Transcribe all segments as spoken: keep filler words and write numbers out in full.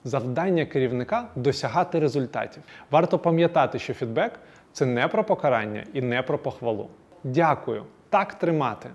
Завдання керівника – досягати результатів. Варто пам'ятати, що фідбек – це не про покарання і не про похвалу. Дякую, так тримати.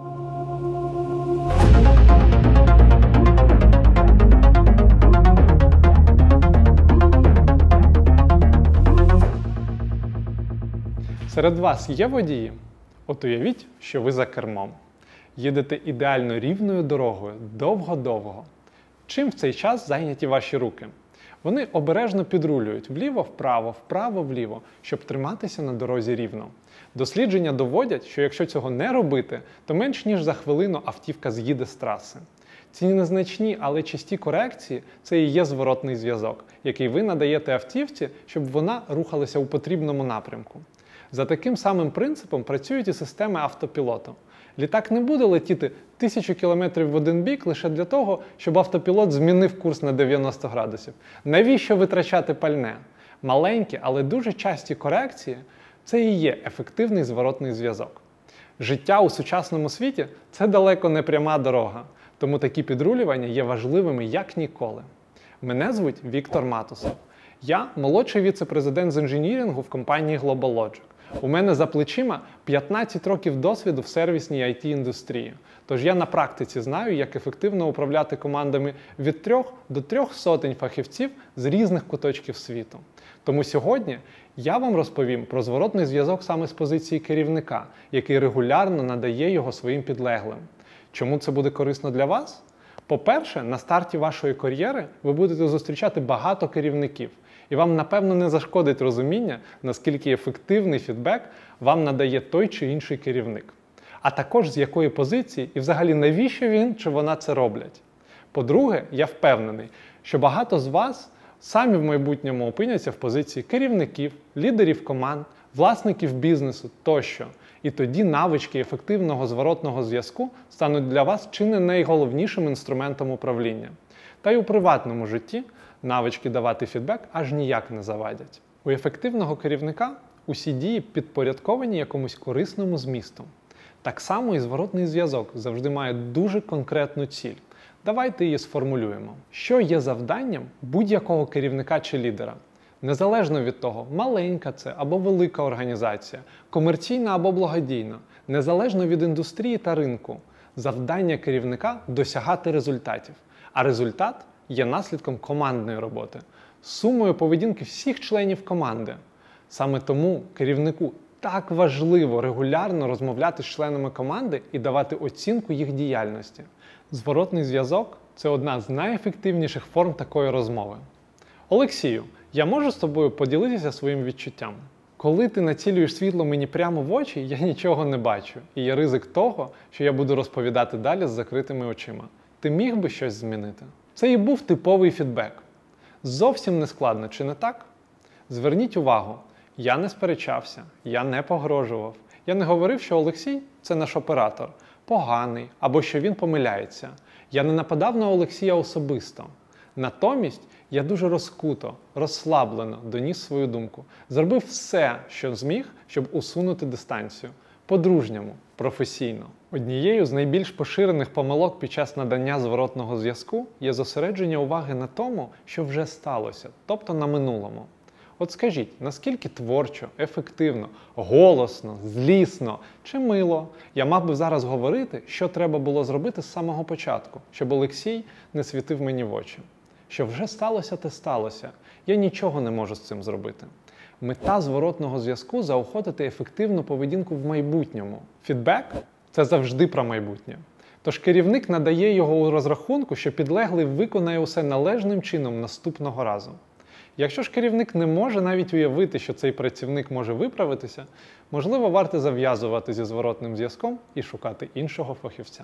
Серед вас є водії? От уявіть, що ви за кермом. Їдете ідеально рівною дорогою, довго-довго. Чим в цей час зайняті ваші руки? Вони обережно підрулюють вліво-вправо, вправо-вліво, щоб триматися на дорозі рівно. Дослідження доводять, що якщо цього не робити, то менш ніж за хвилину автівка з'їде з траси. Ці незначні, але часті корекції – це і є зворотний зв'язок, який ви надаєте автівці, щоб вона рухалася у потрібному напрямку. За таким самим принципом працюють і системи автопілоту. Літак не буде летіти тисячу кілометрів в один бік лише для того, щоб автопілот змінив курс на дев'яносто градусів. Навіщо витрачати пальне? Маленькі, але дуже часті корекції – це і є ефективний зворотний зв'язок. Життя у сучасному світі – це далеко не пряма дорога, тому такі підрулювання є важливими як ніколи. Мене звуть Віктор Матусов. Я – молодший віце-президент з інженірінгу в компанії GlobalLogic. У мене за плечима п'ятнадцять років досвіду в сервісній ай ті-індустрії. Тож я на практиці знаю, як ефективно управляти командами від трьох до трьох сотень фахівців з різних куточків світу. Тому сьогодні я вам розповім про зворотний зв'язок саме з позиції керівника, який регулярно надає його своїм підлеглим. Чому це буде корисно для вас? По-перше, на старті вашої кар'єри ви будете зустрічати багато керівників. І вам, напевно, не зашкодить розуміння, наскільки ефективний фідбек вам надає той чи інший керівник. А також з якої позиції і взагалі навіщо він чи вона це роблять. По-друге, я впевнений, що багато з вас самі в майбутньому опиняться в позиції керівників, лідерів команд, власників бізнесу тощо. І тоді навички ефективного зворотного зв'язку стануть для вас чи не найголовнішим інструментом управління. Та й у приватному житті навички давати фідбек аж ніяк не завадять. У ефективного керівника усі дії підпорядковані якомусь корисному змісту. Так само і зворотний зв'язок завжди має дуже конкретну ціль. Давайте її сформулюємо. Що є завданням будь-якого керівника чи лідера? Незалежно від того, маленька це або велика організація, комерційна або благодійна, незалежно від індустрії та ринку, завдання керівника – досягати результатів. А результат є наслідком командної роботи, сумою поведінки всіх членів команди. Саме тому керівнику так важливо регулярно розмовляти з членами команди і давати оцінку їх діяльності. Зворотний зв'язок – це одна з найефективніших форм такої розмови. Олексію, я можу з тобою поділитися своїм відчуттям? Коли ти націлюєш світло мені прямо в очі, я нічого не бачу. І є ризик того, що я буду розповідати далі з закритими очима. Ти міг би щось змінити? Це і був типовий фідбек. Зовсім не складно, чи не так? Зверніть увагу, я не сперечався, я не погрожував. Я не говорив, що Олексій – це наш оператор, поганий, або що він помиляється. Я не нападав на Олексія особисто. Натомість я дуже розкуто, розслаблено доніс свою думку. Зробив все, що зміг, щоб усунути дистанцію. По-дружньому, професійно. Однією з найбільш поширених помилок під час надання зворотного зв'язку є зосередження уваги на тому, що вже сталося, тобто на минулому. От скажіть, наскільки творчо, ефективно, голосно, злісно чи мило я мав би зараз говорити, що треба було зробити з самого початку, щоб Олексій не світив мені в очі. Що вже сталося, те сталося. Я нічого не можу з цим зробити. Мета зворотного зв'язку – заохотити ефективну поведінку в майбутньому. Фідбек – це завжди про майбутнє. Тож керівник надає його у розрахунку, що підлеглий виконає усе належним чином наступного разу. Якщо ж керівник не може навіть уявити, що цей працівник може виправитися, можливо, варто зав'язувати зі зворотним зв'язком і шукати іншого фахівця.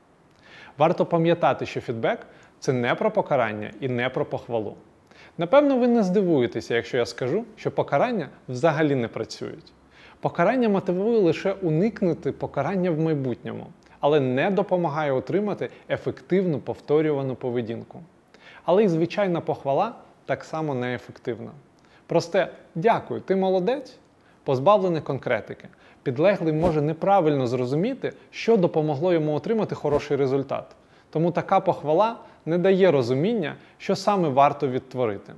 Варто пам'ятати, що фідбек – це не про покарання і не про похвалу. Напевно, ви не здивуєтеся, якщо я скажу, що покарання взагалі не працюють. Покарання мотивує лише уникнути покарання в майбутньому, але не допомагає отримати ефективну повторювану поведінку. Але і звичайна похвала так само неефективна. Просте «дякую, ти молодець» позбавлене конкретики. Підлеглий може неправильно зрозуміти, що допомогло йому отримати хороший результат. Тому така похвала не дає розуміння, що саме варто відтворити.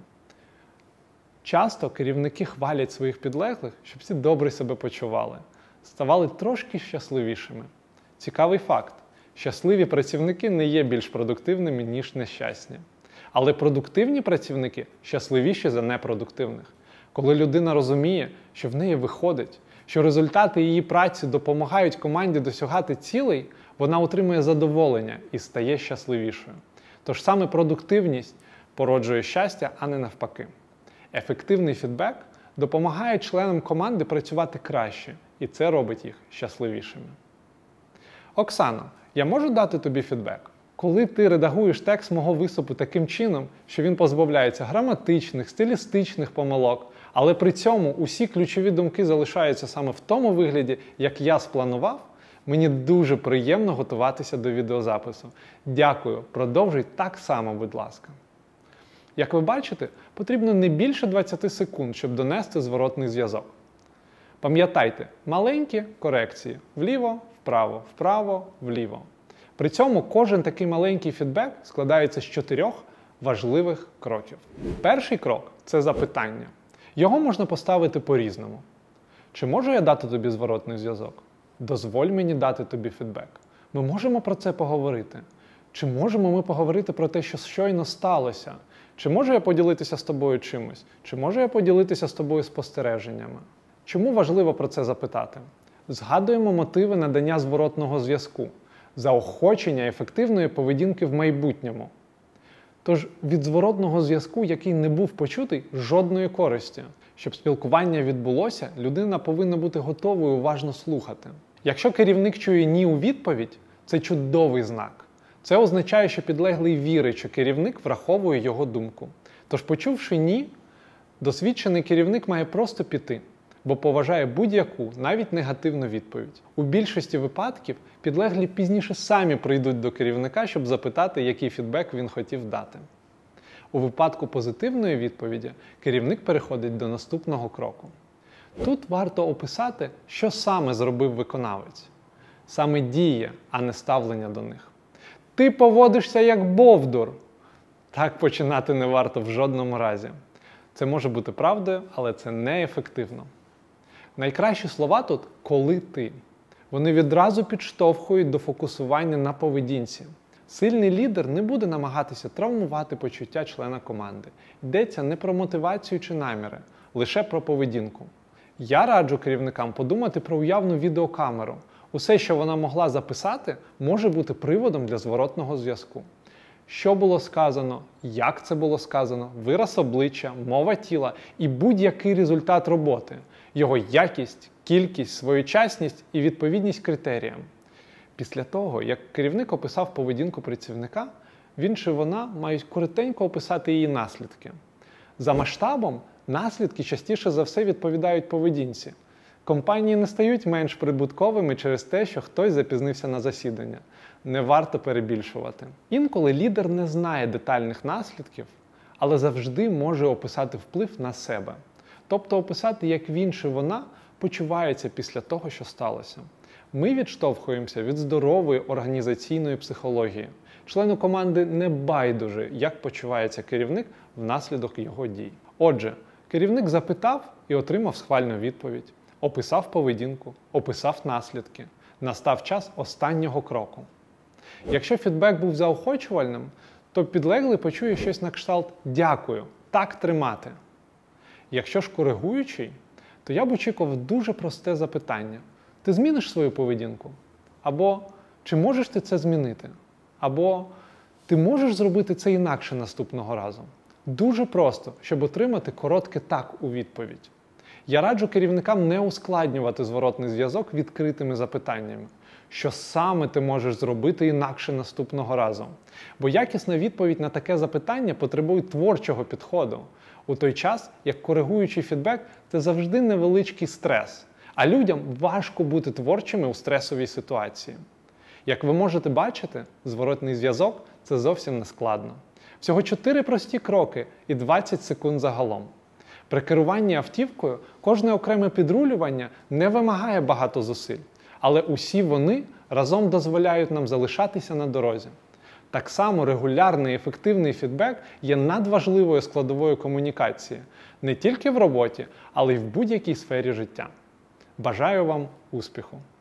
Часто керівники хвалять своїх підлеглих, щоб всі добре себе почували, ставали трошки щасливішими. Цікавий факт. Щасливі працівники не є більш продуктивними, ніж нещасні. Але продуктивні працівники щасливіші за непродуктивних. Коли людина розуміє, що в неї виходить, що результати її праці допомагають команді досягати цілей, вона отримує задоволення і стає щасливішою. Тож саме продуктивність породжує щастя, а не навпаки. Ефективний фідбек допомагає членам команди працювати краще, і це робить їх щасливішими. Оксано, я можу дати тобі фідбек? Коли ти редагуєш текст мого виступу таким чином, що він позбавляється граматичних, стилістичних помилок, але при цьому усі ключові думки залишаються саме в тому вигляді, як я спланував, мені дуже приємно готуватися до відеозапису. Дякую, продовжуй так само, будь ласка. Як ви бачите, потрібно не більше двадцяти секунд, щоб донести зворотний зв'язок. Пам'ятайте, маленькі корекції – вліво, вправо, вправо, вліво. При цьому кожен такий маленький фідбек складається з чотирьох важливих кроків. Перший крок – це запитання. Його можна поставити по-різному. Чи можу я дати тобі зворотний зв'язок? Дозволь мені дати тобі фідбек. Ми можемо про це поговорити? Чи можемо ми поговорити про те, що щойно сталося? Чи можу я поділитися з тобою чимось? Чи можу я поділитися з тобою спостереженнями? Чому важливо про це запитати? Згадуємо мотиви надання зворотного зв'язку, заохочення ефективної поведінки в майбутньому. Тож від зворотного зв'язку, який не був почутий, жодної користі. Щоб спілкування відбулося, людина повинна бути готовою уважно слухати. Якщо керівник чує «ні» у відповідь, це чудовий знак. Це означає, що підлеглий вірить, що керівник враховує його думку. Тож, почувши «ні», досвідчений керівник має просто піти, бо поважає будь-яку, навіть негативну відповідь. У більшості випадків підлеглі пізніше самі прийдуть до керівника, щоб запитати, який фідбек він хотів дати. У випадку позитивної відповіді керівник переходить до наступного кроку. Тут варто описати, що саме зробив виконавець. Саме дії, а не ставлення до них. Ти поводишся як бовдур. Так починати не варто в жодному разі. Це може бути правдою, але це неефективно. Найкращі слова тут – коли ти. Вони відразу підштовхують до фокусування на поведінці. Сильний лідер не буде намагатися травмувати почуття члена команди. Йдеться не про мотивацію чи наміри, лише про поведінку. Я раджу керівникам подумати про уявну відеокамеру. Усе, що вона могла записати, може бути приводом для зворотного зв'язку. Що було сказано, як це було сказано, вираз обличчя, мова тіла і будь-який результат роботи, його якість, кількість, своєчасність і відповідність критеріям. Після того, як керівник описав поведінку працівника, він чи вона мають коротенько описати її наслідки. За масштабом, наслідки частіше за все відповідають поведінці. Компанії не стають менш прибутковими через те, що хтось запізнився на засідання. Не варто перебільшувати. Інколи лідер не знає детальних наслідків, але завжди може описати вплив на себе. Тобто описати, як він чи вона почувається після того, що сталося. Ми відштовхуємося від здорової організаційної психології. Члену команди не байдуже, як почувається керівник внаслідок його дій. Отже, керівник запитав і отримав схвальну відповідь. Описав поведінку, описав наслідки. Настав час останнього кроку. Якщо фідбек був заохочувальним, то підлеглий почує щось на кшталт «дякую, так тримати». Якщо ж коригуючий, то я б очікував дуже просте запитання. Ти зміниш свою поведінку? Або чи можеш ти це змінити? Або ти можеш зробити це інакше наступного разу? Дуже просто, щоб отримати коротке «так» у відповідь. Я раджу керівникам не ускладнювати зворотний зв'язок відкритими запитаннями. Що саме ти можеш зробити інакше наступного разу? Бо якісна відповідь на таке запитання потребує творчого підходу. У той час, як коригуючий фідбек – це завжди невеличкий стрес. А людям важко бути творчими у стресовій ситуації. Як ви можете бачити, зворотний зв'язок – це зовсім не складно. Всього чотири прості кроки і двадцять секунд загалом. При керуванні автівкою кожне окреме підрулювання не вимагає багато зусиль, але усі вони разом дозволяють нам залишатися на дорозі. Так само регулярний і ефективний фідбек є надважливою складовою комунікації не тільки в роботі, але й в будь-якій сфері життя. Бажаю вам успіху!